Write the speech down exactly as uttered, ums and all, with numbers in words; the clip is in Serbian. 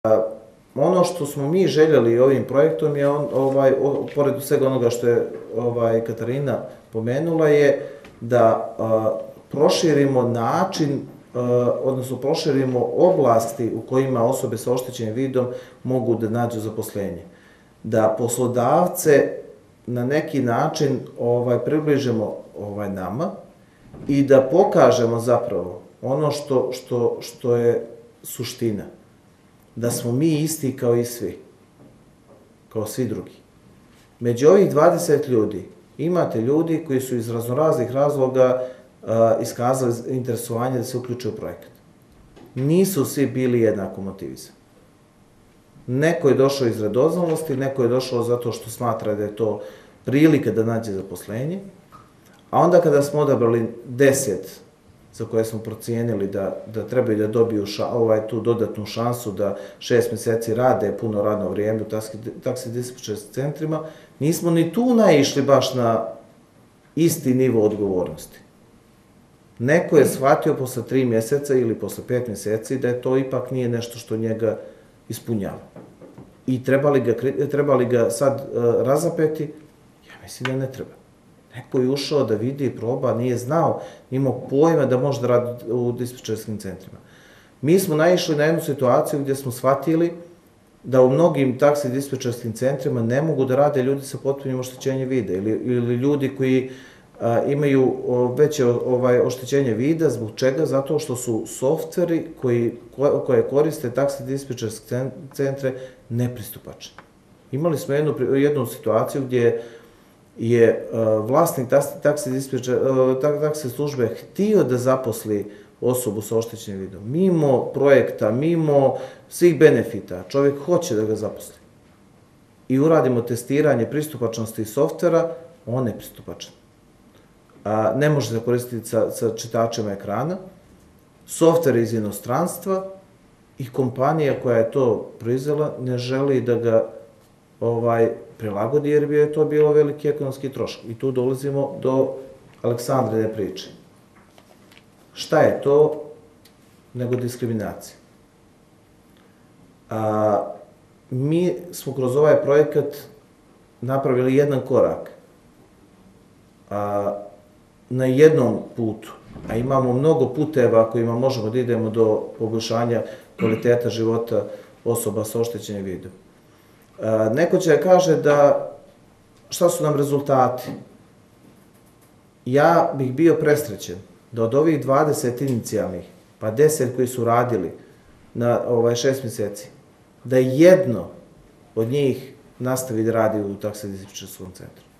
Ono što smo mi željeli ovim projektom je, on, ovaj, pored svega onoga što je ovaj, Katarina pomenula, je da a, proširimo način, a, odnosno proširimo oblasti u kojima osobe sa oštećenim vidom mogu da nađu zaposlenje. Da poslodavce na neki način ovaj, približimo ovaj, nama i da pokažemo zapravo ono što, što, što je suština. Da smo mi isti kao i svi, kao svi drugi. Među ovih dvadeset ljudi imate ljudi koji su iz raznoraznih razloga a, iskazali interesovanje da se uključe u projekat. Nisu svi bili jednako motivizani. Neko je došao iz radoznalosti, neko je došao zato što smatra da je to prilika da nađe zaposlenje, a onda kada smo odabrali deset za koje smo procijenili da, da trebaju da dobiju ša, ovaj, tu dodatnu šansu da šest meseci rade puno radno vrijeme u taksi-dispečerskim centrima, nismo ni tu naišli baš na isti nivo odgovornosti. Neko je shvatio posle tri mjeseca ili posle pet mjeseci da je to ipak nije nešto što njega ispunjava. I trebali ga, trebali ga sad uh, razapeti? Ja mislim da ne treba. Neko je ušao da vidi, proba, nije znao, imao pojma da može da radi u dispečerskim centrima. Mi smo naišli na jednu situaciju gdje smo shvatili da u mnogim taksi-dispečerskim centrima ne mogu da rade ljudi sa potpunim oštećenjem vida ili, ili ljudi koji a, imaju o, veće ovaj, oštećenje vida. Zbog čega? Zato što su softveri koji, ko, koje koriste taksi-dispečerske centre nepristupačni. Imali smo jednu, jednu situaciju gdje je vlasnik taksi službe htio da zaposli osobu sa oštećenim vidom. Mimo projekta, mimo svih benefita, čovjek hoće da ga zaposli. I uradimo testiranje pristupačnosti softvera, on je pristupačan. Ne može se koristiti sa, sa čitačima ekrana, softver iz inostranstva i kompanija koja je to proizvela ne želi da ga ovaj, prilagodi, jer bi je to bilo veliki ekonomski trošak. I tu dolazimo do Aleksandrine priče. Šta je to nego diskriminacija? A, mi smo kroz ovaj projekat napravili jedan korak a, na jednom putu, a imamo mnogo puteva kojima možemo da idemo do poboljšanja kvaliteta života osoba sa oštećenim vidom. Neko će da kaže da šta su nam rezultati. Ja bih bio presrećen da od ovih dvadeset inicijalnih, pa deset koji su radili na ovaj šest mjeseci, da jedno od njih nastavi da radi u taksi-dispečerskom centru.